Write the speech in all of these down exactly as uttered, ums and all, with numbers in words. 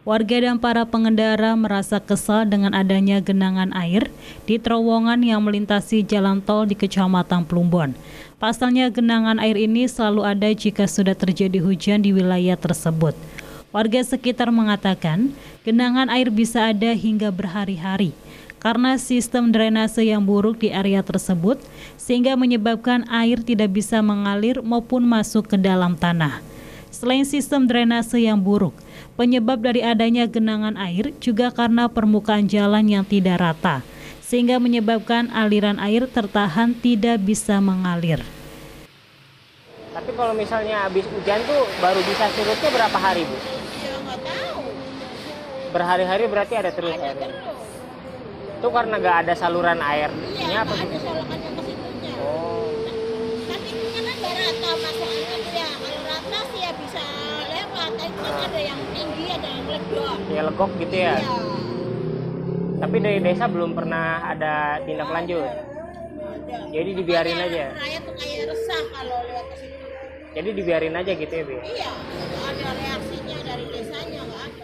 Warga dan para pengendara merasa kesal dengan adanya genangan air di terowongan yang melintasi jalan tol di Kecamatan Plumbon. Pasalnya genangan air ini selalu ada jika sudah terjadi hujan di wilayah tersebut. Warga sekitar mengatakan genangan air bisa ada hingga berhari-hari karena sistem drainase yang buruk di area tersebut sehingga menyebabkan air tidak bisa mengalir maupun masuk ke dalam tanah. Selain sistem drainase yang buruk, penyebab dari adanya genangan air juga karena permukaan jalan yang tidak rata, sehingga menyebabkan aliran air tertahan tidak bisa mengalir. Tapi kalau misalnya habis hujan tuh baru bisa surutnya berapa hari, Bu? Ya nggak tahu. Berhari-hari berarti ada terus Ada air. terus. Itu karena nggak ada saluran airnya Iya, apa? nggak ada salurannya ke situnya. Oh, Kan itunya kan nggak rata masalahnya tuh ya. Kalau rata sih ya bisa lewat. Tapi kan ada yang tinggi, ada yang ledok. ya legok gitu ya. Iya. Tapi dari desa belum pernah ada tindak lanjut. Ada. Jadi dibiarin Makanya aja. Rakyat tuh kayak resah kalau lewat ke situ. Jadi dibiarin aja gitu ya, Bu? Iya, nggak ada reaksinya dari desanya, nggak ada.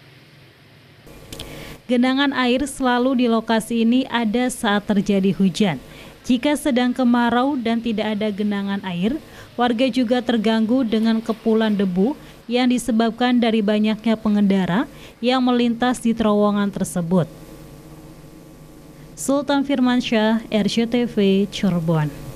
Genangan air selalu di lokasi ini ada saat terjadi hujan. Jika sedang kemarau dan tidak ada genangan air, warga juga terganggu dengan kepulan debu yang disebabkan dari banyaknya pengendara yang melintas di terowongan tersebut. Sultan Firmansyah, R C T V, Cirebon.